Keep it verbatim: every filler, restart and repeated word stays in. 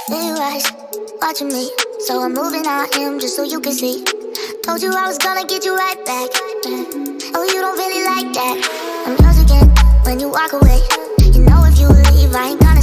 in your eyes, watching me. So I'm moving on him just so you can see. Told you I was gonna get you right back. Oh, you don't really like that. I'm yours again when you walk away. You know if you leave, I ain't gonna